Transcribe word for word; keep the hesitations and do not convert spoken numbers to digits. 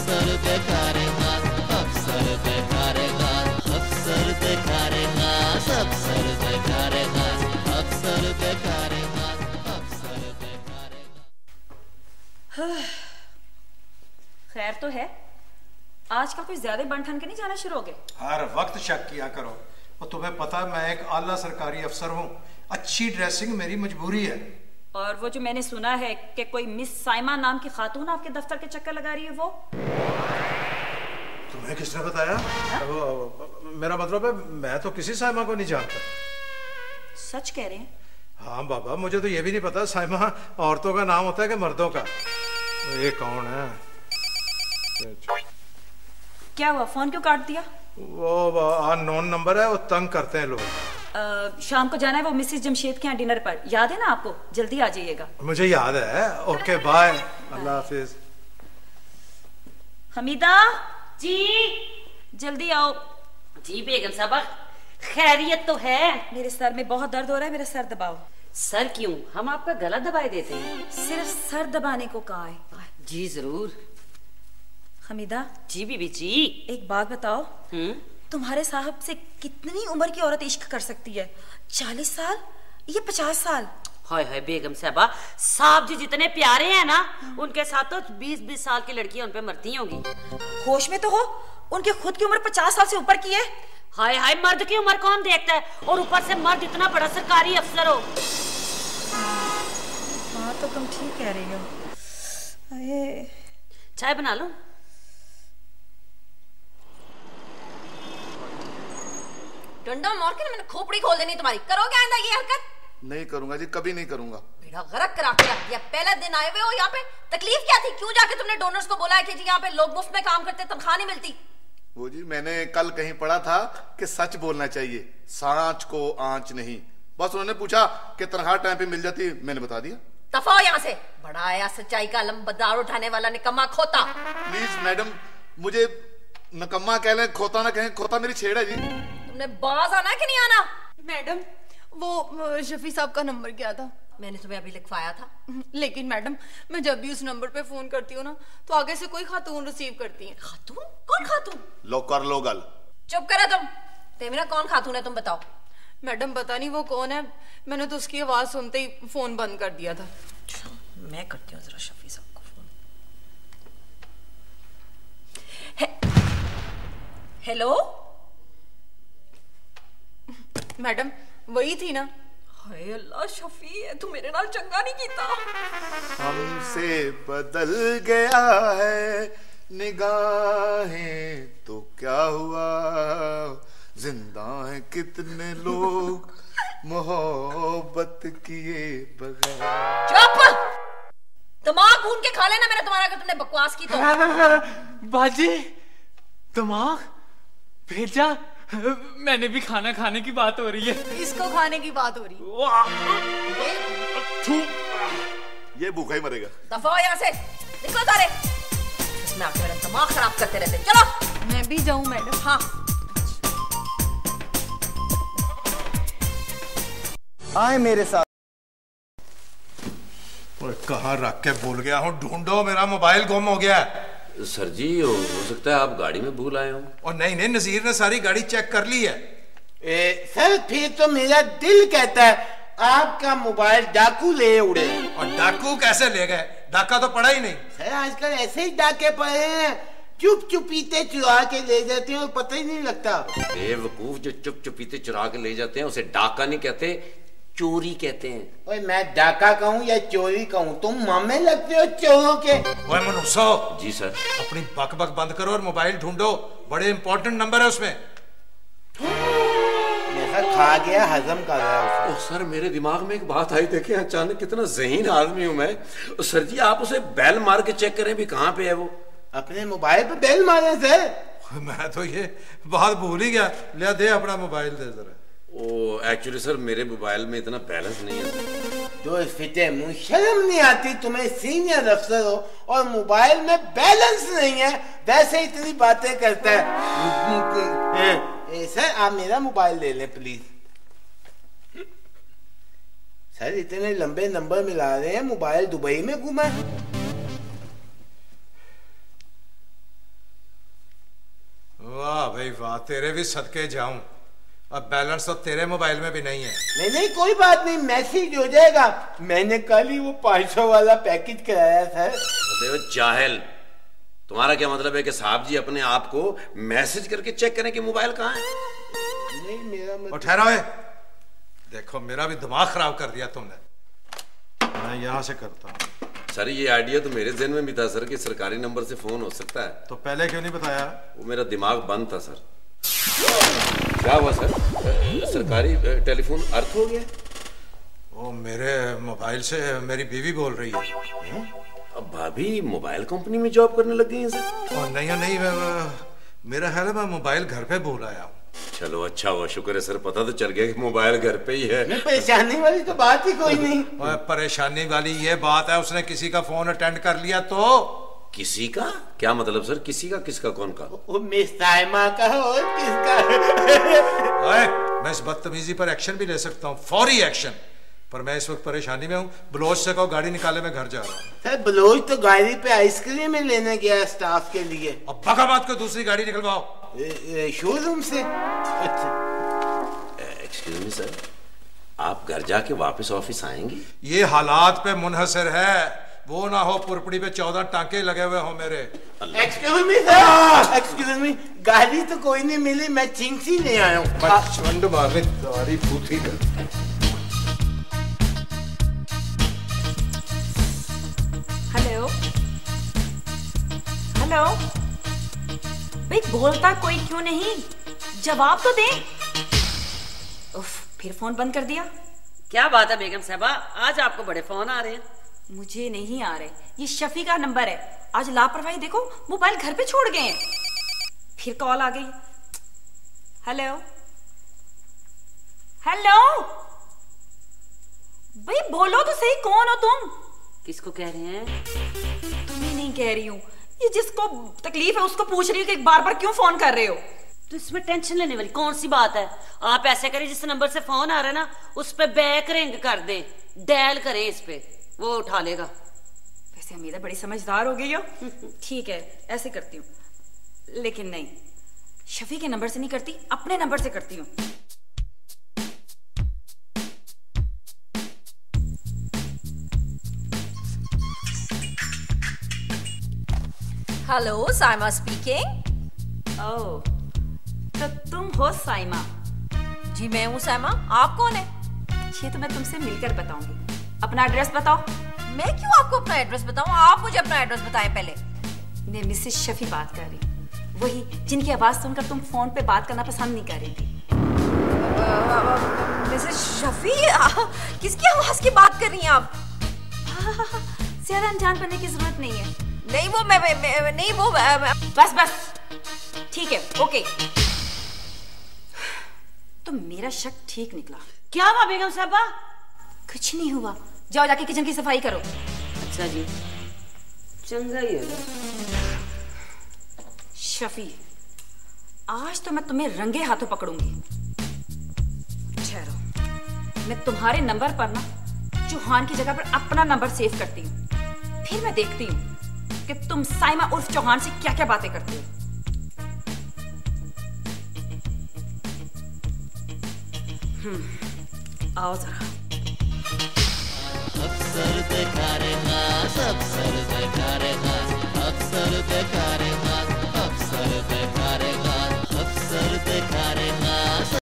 अफसर देखा रे खास, अफसर देखा रे खास, अफसर देखा रे खास, अफसर देखा रे खास, अफसर देखा रे खास, अफसर देखा रे खास। खैर तो है, आजकल कुछ ज्यादा बन ठन के नहीं जाना शुरू हो गए? हर वक्त शक किया करो, और तुम्हें पता मैं एक आला सरकारी अफसर हूँ, अच्छी ड्रेसिंग मेरी मजबूरी है। और वो जो मैंने सुना है कि कोई मिस साइमा नाम की खातून आपके दफ्तर के चक्कर लगा रही है, वो तुम्हें किसने बताया? वो, मेरा मतलब है मैं तो किसी साइमा को नहीं जानता। सच कह रहे हैं? हाँ बाबा, मुझे तो ये भी नहीं पता साइमा औरतों का नाम होता है कि मर्दों का। ये कौन है? क्या हुआ, फोन क्यों काट दिया? वो अननोन नंबर है, वो तंग करते हैं लोग। आ, शाम को जाना है वो मिसेस जमशेद के यहाँ डिनर पर, याद है ना आपको? जल्दी आ जाइएगा। मुझे याद है। ओके बाय, अल्लाह हाफिज। हमीदा जी जल्दी आओ। जी बेगम साहबा, खैरियत तो है? मेरे सर में बहुत दर्द हो रहा है, मेरा सर दबाओ। सर क्यों? हम आपका गला दबाए देते हैं। सिर्फ सर दबाने को कहा है। जी जरूर। हमीदा जी बीबी जी। एक बात बताओ, हम्म तुम्हारे साहब से कितनी उम्र की औरत इश्क कर सकती है? चालीस साल या पचास साल? हाय हाय बेगम साहबा, साहब जी जितने प्यारे हैं ना, उनके साथ तो बीस बीस साल की लड़कियां उन पे मरती होंगी। होश में तो हो, उनकी खुद की उम्र पचास साल से ऊपर की है। हाय हाय, मर्द की उम्र कौन देखता है, और ऊपर से मर्द इतना बड़ा सरकारी अफसर हो। हाँ तो तुम ठीक कह रही हो। चाय बना लो। डंडा मार के मैंने खोपड़ी खोल देनी तुम्हारी। करोगे आइंदा ये हरकत? नहीं करूंगा जी, कभी नहीं करूंगा। बेड़ा गरक करा के रख दिया। पहला दिन आए हुए हो यहाँ पे, तकलीफ क्या थी? क्यों जाके तुमने डोनर्स को बोला है कि जी यहाँ पे लोग मुफ्त में काम करते, तनख्वाह नहीं मिलती? वो जी मैंने कल कहीं पढ़ा था कि सच बोलना चाहिए, सांच को आंच नहीं। बस उन्होंने पूछा कि तनख्वाह टाइम पे मिल जाती, मैंने बता दिया। दफा यहाँ से। बड़ा आया सच्चाई का लंबदार उठाने वाला निकम्मा खोता। प्लीज मैडम, मुझे नकम्मा कह लें, खोता ना कहें, खोता मेरी छेड़ है जी। तुमने बाज आना कि नहीं आना? मैडम वो शफी साहब का नंबर क्या था? मैंने तुम्हें अभी लिखवाया था। लेकिन मैडम मैं जब भी उस नंबर पे फोन करती हूँ ना, तो आगे से कोई खातून रिसीव करती है। खातून? कौन खातून? लो कर लो गल। चुप करो तुम। तेरा कौन खातून है, तुम बताओ। मैडम पता नहीं वो कौन है, मैंने तो उसकी आवाज सुनते ही फोन बंद कर दिया था। मैं करती हूँ जरा शफी साहब को फोन। हेलो मैडम वही थी ना? हाय अल्लाह शफी है, तू मेरे नाल चंगा नहीं कीता। हमसे बदल गया है निगाहें तो क्या हुआ, जिंदा है कितने लोग मोहब्बत किए बगैर। चुप! दिमाग भून के खा लेना मेरा तुम्हारा, अगर तुमने बकवास की तो। बाजी दिमाग भेजा, मैंने भी खाना खाने की बात हो रही है। इसको खाने की बात हो रही है। ये भूखा ही मरेगा। दफा हो यहाँ से, निकलो तारे। इसमें आके मेरा दिमाग खराब करते रहते। चलो। मैं भी जाऊं मैडम? हाँ। आए मेरे साथ। कहाँ रख के भूल गया हूँ, ढूंढो, मेरा मोबाइल गुम हो गया है। सर जी हो, हो सकता है आप गाड़ी में भूल आए हो। और नहीं नहीं, नजीर ने सारी गाड़ी चेक कर ली है। ए, सर फिर तो मेरा दिल कहता है आपका मोबाइल डाकू ले उड़े। और डाकू कैसे ले गए? डाका तो पड़ा ही नहीं। सर आजकल ऐसे ही डाके पड़े हैं, चुप चुपीते चुरा के ले जाते हैं और पता ही नहीं लगता। बेवकूफ, जो चुप चुपीते चुरा के ले जाते हैं उसे डाका नहीं कहते, चोरी कहते हैं। ओए मैं डाका कहूँ या चोरी कहूँ, तुम मामे लगते हो चोरों के। ओए मनुष्य। जी सर। अपनी बक बक बंद करो और मोबाइल ढूंढो, बड़े इंपॉर्टेंट नंबर है उसमें। खा गया, हजम कर रहा है। ओ सर, मेरे दिमाग में एक बात आई, देखें अचानक, कितना ज़हीन आदमी हूँ मैं। ओ सर जी, आप उसे बेल मार के चेक करें भी कहाँ पे है वो। अपने मोबाइल पे बेल मारे सर? मैं तो ये बात भूल ही गया। ले दे अपना मोबाइल दे जरा। ओ एक्चुअली सर मेरे मोबाइल में इतना बैलेंस नहीं है। तो फिटे मुंह, शर्म नहीं आती तुम्हें? सीनियर अफसर हो और मोबाइल में बैलेंस नहीं है, वैसे इतनी बातें करता है। ए, सर आप मेरा मोबाइल ले लें प्लीज। सर इतने लंबे नंबर मिला रहे हैं, मोबाइल दुबई में घुमा है। भाई वाह, तेरे भी सदके जाऊं। अब बैलेंस तो तेरे मोबाइल में भी नहीं है। नहीं नहीं कोई बात नहीं, मैसेज हो जाएगा। मैंने कल ही वो पाँच सौ वाला पैकेज कराया था। जाहिल, तुम्हारा क्या मतलब है कि साहब जी अपने आप को मैसेज करके चेक करें कि मोबाइल कहाँ है? नहीं मेरा मतलब... ठहरा है, देखो मेरा भी दिमाग खराब कर दिया तुमने। मैं यहाँ से करता हूँ। सर ये आइडिया तो मेरे ज़हन में भी था सर कि सरकारी नंबर से फोन हो सकता है। तो पहले क्यों नहीं बताया? वो मेरा दिमाग बंद था सर। क्या हुआ सर? सरकारी टेलीफोन अर्थ हो गया? वो मेरे मोबाइल से मेरी बीवी बोल रही है। अब भाभी मोबाइल कंपनी में जॉब करने लग गई हैं सर? और नहीं नहीं, मेरा ख्याल है मैं मोबाइल घर पे भूल आया हूँ। चलो अच्छा हुआ, शुक्र है सर, पता तो चल गया कि मोबाइल घर पे ही है। परेशानी वाली तो बात ही कोई नहीं। परेशानी वाली ये बात है, उसने किसी का फोन अटेंड कर लिया। तो किसी का क्या मतलब सर? किसी का? किसका? कौन का? वो मिस साइमा का और किसका? मैं इस बदतमीजी पर एक्शन भी ले सकता हूँ, फौरी एक्शन, पर मैं इस वक्त परेशानी में हूँ। बलोच से कहो गाड़ी निकाले, मैं घर जा रहा हूँ। सर बलोच तो गाड़ी पे आइसक्रीम में लेने गया स्टाफ के लिए। अब बगाबाद को दूसरी गाड़ी निकलवाओ शोरूम से। अच्छा एक्सक्यूज मी सर, आप घर जाके वापस ऑफिस आएंगे? ये हालात पे मुनहसर है, वो ना हो पुरपड़ी पे चौदह टांके लगे हुए हो मेरे। Excuse me sir, excuse me, गाड़ी तो कोई नहीं मिली, मैं चिंगसी ले आया हूँ। चंड मारने तुम्हारी फूथी कर। हेलो हेलो, भाई बोलता कोई क्यों नहीं? जवाब तो दे। उफ, फिर फोन बंद कर दिया। क्या बात है बेगम साहबा, आज आपको बड़े फोन आ रहे हैं? मुझे नहीं आ रहे, ये शफी का नंबर है। आज लापरवाही देखो, मोबाइल घर पे छोड़ गए। फिर कॉल आ गई। हेलो हेलो, भाई बोलो तो सही, कौन हो तुम? किसको कह रहे हैं? तुम्हें नहीं कह रही हूँ, ये जिसको तकलीफ है उसको पूछ रही हूँ कि बार बार क्यों फोन कर रहे हो। तो इसमें टेंशन लेने वाली कौन सी बात है? आप ऐसे करें, जिस नंबर से फोन आ रहा है ना उस पे बैक रिंग कर दे, डायल करें इस पे, वो उठा लेगा। वैसे हमीदा बड़ी समझदार हो गई हो। ठीक है ऐसे करती हूँ, लेकिन नहीं, शफी के नंबर से नहीं करती, अपने नंबर से करती हूँ। Hello, Saima speaking. ओह, तो तुम हो साइमा? जी मैं हूँ साइमा, आप कौन है? ये तो मैं तुमसे मिलकर बताऊंगी। अपना एड्रेस बताओ। मैं क्यों आपको अपना एड्रेस बताऊं? आप मुझे अपना एड्रेस बताएं पहले। मैं मिसेस शफी बात कर रही, वही जिनकी आवाज सुनकर तुम फोन पे बात करना पसंद नहीं कर रही थी। मिसेस शफी? किसकी आवाज की बात कर रही हैं आप? ज्यादा अनजान बनने की जरूरत नहीं है। नहीं वो मैं, मैं, मैं नहीं वो मैं, बस बस ठीक है, ओके। तो मेरा शक ठीक निकला। क्या हुआ बेगम साहबा? कुछ नहीं हुआ, जाओ जाके किचन की सफाई करो। अच्छा जी, चंगा ही होगा। शफी, आज तो मैं तुम्हें रंगे हाथों पकड़ूंगी। ठहरो, मैं तुम्हारे नंबर पर ना चौहान की जगह पर अपना नंबर सेव करती हूँ, फिर मैं देखती हूँ कि तुम साइमा उर्फ चौहान से क्या क्या बातें करती हो। हम्म, आओ जरा। अफसर देखा रे खास, अफसर देखा रे खास, अफसर देखा रे